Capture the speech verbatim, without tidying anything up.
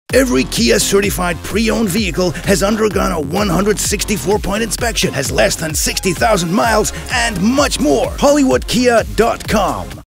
Every Kia certified pre-owned vehicle has undergone a one hundred sixty-four point inspection, has less than sixty thousand miles, and much more. Hollywood Kia dot com